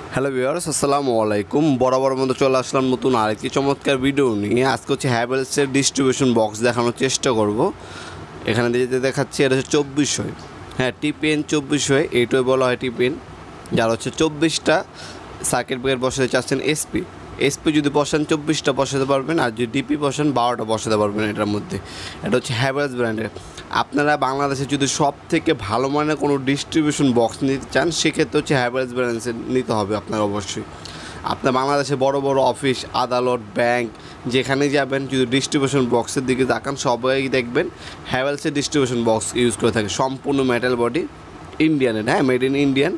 Hello viewers, আসসালামু আলাইকুম। বরাবর মতো চলে আসলাম নতুন আরেকটি চমৎকার ভিডিও নিয়ে। আজকে হচ্ছে হ্যাভেলসের ডিস্ট্রিবিউশন বক্স দেখানোর চেষ্টা করব। এখানে যেতে দেখাচ্ছি এটা হচ্ছে 2400। হ্যাঁ, টিপিএন 2400, এইটাই বলা হয় টিপিএন। যার হচ্ছে 24টা সার্কিট ব্রেকার বসাতে চাচ্ছেন এসপি যদি বসান 24টা বসাতে পারবেন, আর যদি ডিপি বসান 12টা বসাতে পারবেন এটার মধ্যে। এটা হচ্ছে হ্যাভেলস ব্র্যান্ডের। আপনারা বাংলাদেশে যদি সব থেকে ভালো মানের কোনো ডিস্ট্রিবিউশন বক্স নিতে চান, সেক্ষেত্রে হচ্ছে হ্যাভেলস ব্র্যান্ডের নিতে হবে আপনার অবশ্যই। আপনার বাংলাদেশে বড় বড় অফিস, আদালত, ব্যাংক যেখানে যাবেন, যদি ডিস্ট্রিবিউশন বক্সের দিকে তাকান, সবাই দেখবেন হ্যাভেলসের ডিস্ট্রিবিউশন বক্স ইউজ করে থাকে। সম্পূর্ণ মেটাল বডি, ইন্ডিয়ানের, হ্যাঁ, মেড ইন ইন্ডিয়ান,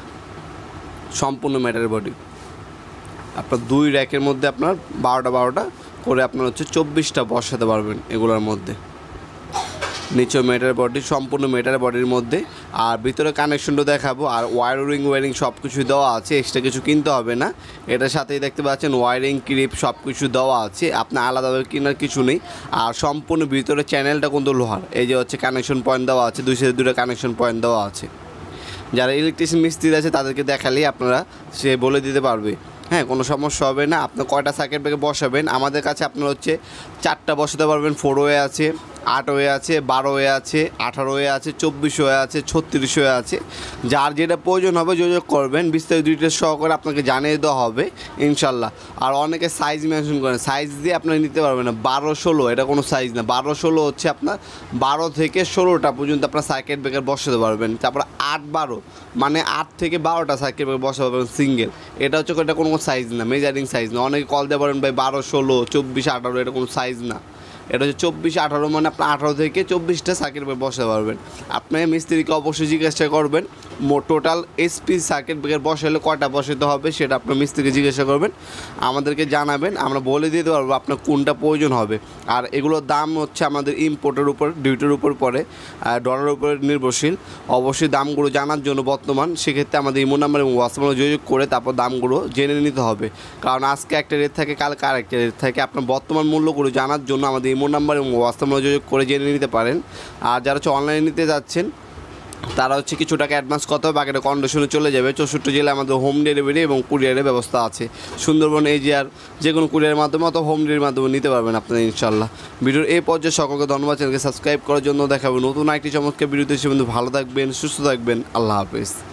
সম্পূর্ণ মেটাল বডি। আপনার 2 র্যাকের মধ্যে আপনার 12টা করে আপনার হচ্ছে 24টা বসাতে পারবেন এগুলোর মধ্যে। নিচে মেটার বডি, সম্পূর্ণ মেটার বডির মধ্যে। আর ভিতরে কানেকশনটা দেখাবো। আর ওয়ারিং সব কিছু দেওয়া আছে, এক্সট্রা কিছু কিনতে হবে না। এটার সাথেই দেখতে পাচ্ছেন ওয়ারিং ক্লিপ সব কিছু দেওয়া আছে, আপনার আলাদাভাবে কেনার কিছু নেই। আর সম্পূর্ণ ভিতরে চ্যানেলটা কিন্তু লোহার। এই যে হচ্ছে কানেকশন পয়েন্ট দেওয়া আছে, 2 সাইডে 2টা কানেকশন পয়েন্ট দেওয়া আছে। যারা ইলেকট্রিশিয়ান মিস্ত্রি আছে তাদেরকে দেখালেই আপনারা সে বলে দিতে পারবে। হ্যাঁ, কোনো সমস্যা হবে না। আপনার কয়টা সার্কিট ব্রেকার বসাবেন, আমাদের কাছে আপনার হচ্ছে 4টা বসাতে পারবেন। 4 ওয়ে আছে, 8 ওয়ে আছে, 12 ওয়ে আছে, 18 ওয়ে আছে, 24 ওয়ে আছে, 36 ওয়ে আছে। যার যেটা প্রয়োজন হবে যোগাযোগ করবেন, বিস্তারিত ডিটেলস সহকারে আপনাকে জানিয়ে দেওয়া হবে ইনশাল্লাহ। আর অনেকে সাইজ মেনশন করেন, সাইজ দিয়ে আপনারা নিতে পারবেন না। 12-16 এটা কোনো সাইজ না। 12-16 হচ্ছে আপনার 12 থেকে 16টা পর্যন্ত আপনার সার্কিট ব্রেকার বসাতে পারবেন। তারপর 8-12 মানে 8 থেকে 12টা সার্কিট ব্রেকার বসাতে পারবেন সিঙ্গেল। এটা হচ্ছে এটা কোনো সাইজ না, মেজারিং সাইজ না। অনেকে কল দিয়ে পারেন ভাই 12-16, 24-18, এটা কোনো সাইজ না। এটা হচ্ছে 24-18 মানে আপনার 18 থেকে 24টা সার্কিট ব্রেকার বসাতে পারবেন। আপনি মিস্ত্রিকে অবশ্যই জিজ্ঞাসা করবেন টোটাল এসপি সার্কিট ব্রেকার বসালে কয়টা বসাতে হবে, সেটা আপনার মিস্ত্রিকে জিজ্ঞাসা করবেন, আমাদেরকে জানাবেন, আমরা বলে দিতে পারবো আপনার কোনটা প্রয়োজন হবে। আর এগুলোর দাম হচ্ছে আমাদের ইম্পোর্টের উপর, ডিউটির উপর পড়ে, ডলারের উপর নির্ভরশীল। অবশ্যই দামগুলো জানার জন্য বর্তমান সেক্ষেত্রে আমাদের ইমো নাম্বার এবং হোয়াটসঅ্যাপ নাম্বার যোগাযোগ করে তারপর দামগুলো জেনে নিতে হবে। কারণ আজকে একটা রেট থাকে, কালকে আরেকটা রেট থাকে। আপনার বর্তমান মূল্যগুলো জানার জন্য আমাদের ইমো নাম্বার এবং হোয়াটসঅ্যাপ নাম্বার যোগাযোগ করে জেনে নিতে পারেন। আর যারা হচ্ছে অনলাইনে নিতে যাচ্ছেন তারা হচ্ছে কিছু টাকা অ্যাডভান্স করতে হবে, বাকিটা কন্ডিশনে চলে যাবে। 64 জেলায় আমাদের হোম ডেলিভারি এবং কুরিয়ারের ব্যবস্থা আছে। সুন্দরবন, এজিআর যে কোনো কুরিয়ারের মাধ্যমে অথবা হোম ডেলিভারির মাধ্যমে নিতে পারবেন আপনারা ইনশাল্লাহ। ভিডিওর এই পর্যায়ে সকলকে ধন্যবাদ। চ্যানেলকে সাবস্ক্রাইব করার জন্য দেখাবো নতুন একটি চমৎকার ভিডিওতে। সে বন্ধু ভালো থাকবেন, সুস্থ থাকবেন। আল্লাহ হাফেজ।